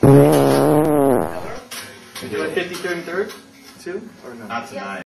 Would you like 53rd and 3rd too, or no? Not tonight.